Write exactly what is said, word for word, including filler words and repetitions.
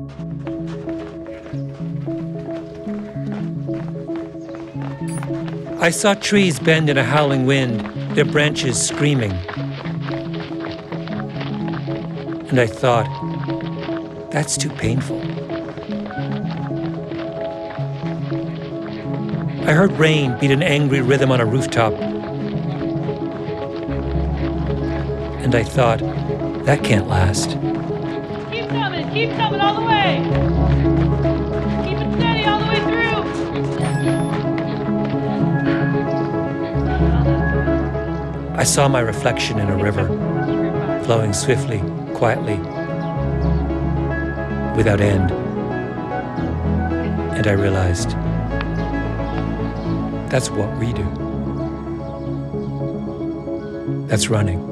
I saw trees bend in a howling wind, their branches screaming. And I thought, that's too painful. I heard rain beat an angry rhythm on a rooftop. And I thought, that can't last. Keep coming, keep coming all the way. Keep it steady all the way through. I saw my reflection in a river, flowing swiftly, quietly, without end. And I realized, that's what we do. That's running.